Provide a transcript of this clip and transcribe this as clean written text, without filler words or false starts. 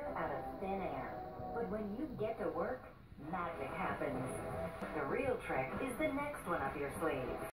out of thin air. But when you get to work, magic happens. The real trick is the next one up your sleeve.